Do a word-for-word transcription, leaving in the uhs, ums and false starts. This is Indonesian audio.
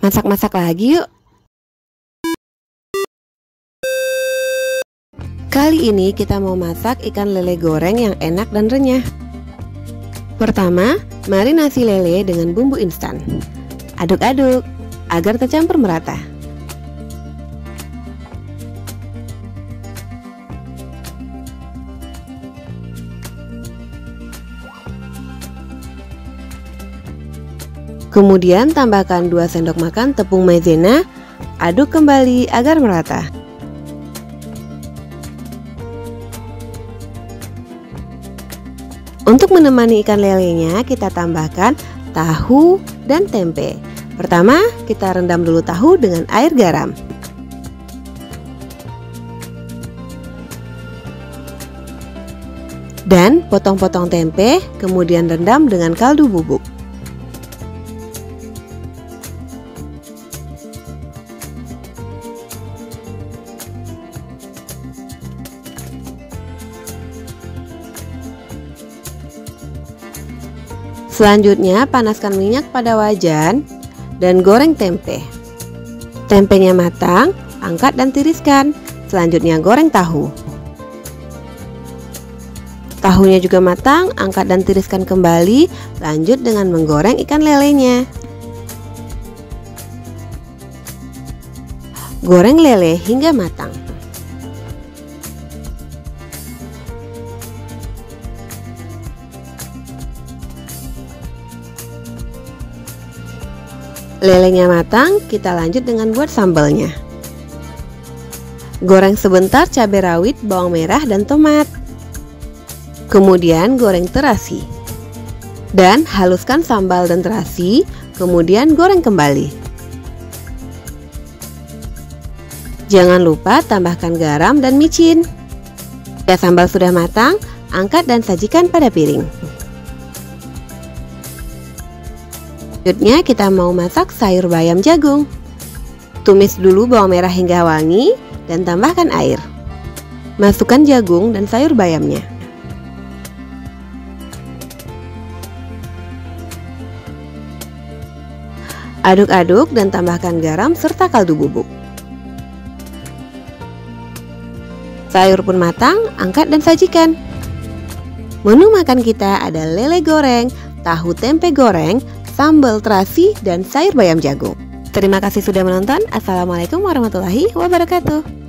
Masak-masak lagi yuk. Kali ini kita mau masak ikan lele goreng yang enak dan renyah. Pertama, marinasi lele dengan bumbu instan. Aduk-aduk agar tercampur merata. Kemudian tambahkan dua sendok makan tepung maizena, aduk kembali agar merata. Untuk menemani ikan lelenya, kita tambahkan tahu dan tempe. Pertama, kita rendam dulu tahu dengan air garam. Dan potong-potong tempe, kemudian rendam dengan kaldu bubuk. Selanjutnya, panaskan minyak pada wajan dan goreng tempe. Tempenya matang, angkat dan tiriskan. Selanjutnya goreng tahu. Tahunya juga matang, angkat dan tiriskan kembali. Lanjut dengan menggoreng ikan lelenya. Goreng lele hingga matang. Lelenya matang, kita lanjut dengan buat sambalnya. Goreng sebentar cabai rawit, bawang merah, dan tomat. Kemudian goreng terasi. Dan haluskan sambal dan terasi, kemudian goreng kembali. Jangan lupa tambahkan garam dan micin. Jika sambal sudah matang, angkat dan sajikan pada piring. Selanjutnya kita mau masak sayur bayam jagung. Tumis dulu bawang merah hingga wangi dan tambahkan air. Masukkan jagung dan sayur bayamnya. Aduk-aduk dan tambahkan garam serta kaldu bubuk. Sayur pun matang, angkat dan sajikan. Menu makan kita ada lele goreng, tahu tempe goreng, sambal terasi, dan sayur bayam jagung. Terima kasih sudah menonton. Assalamualaikum warahmatullahi wabarakatuh.